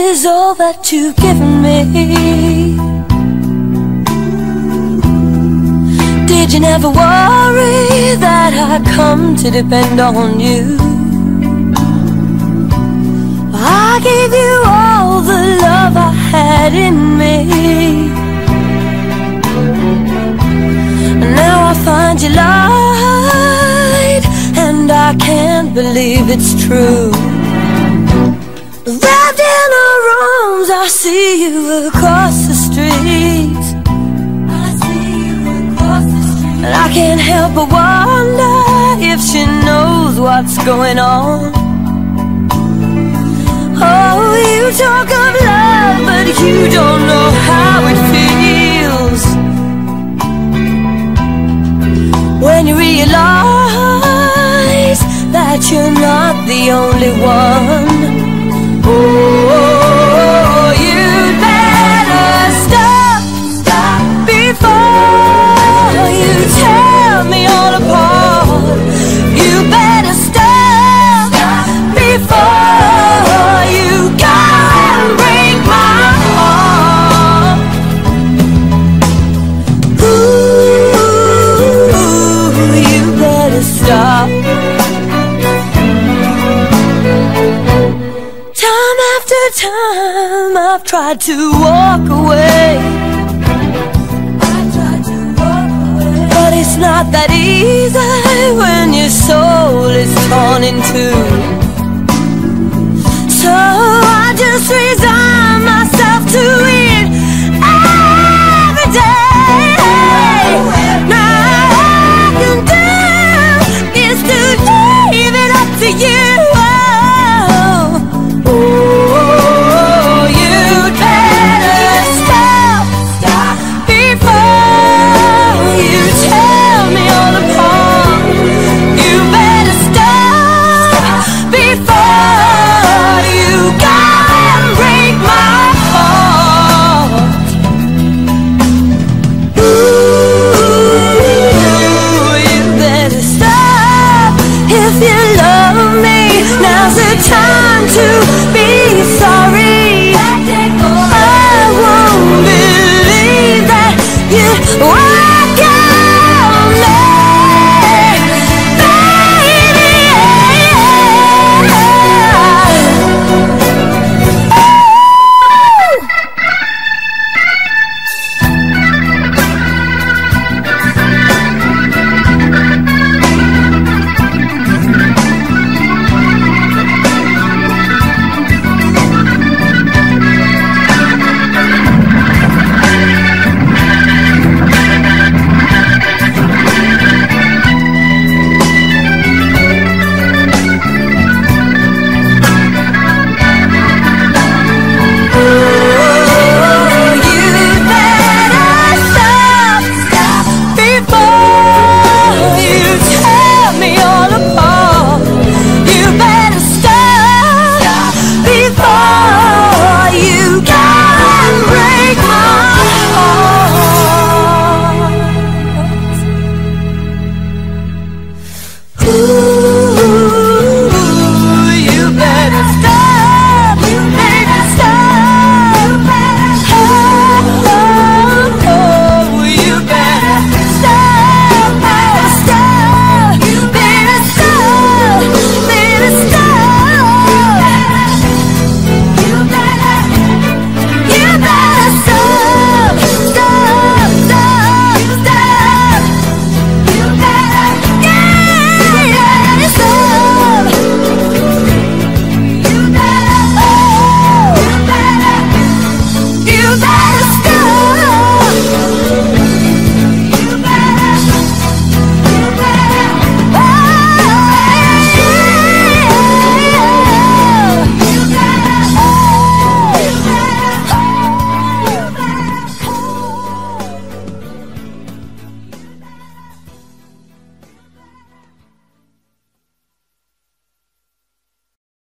is all that you've given me. Did you never worry that I'd come to depend on you? I gave you all the love I had in me, and now I find you lied, and I can't believe it's true. Wrapped in our arms, I see you across the street. And I can't help but wonder if she knows what's going on. Oh, you talk of love, but you don't know how it feels when you realize that you're not the only one. Oh, you'd better stop before you tear me all apart. You better stop before you go and break my heart. Ooh, you better stop. Time after time I've tried to walk away, but it's not that easy when your soul is torn in two. So I just resign.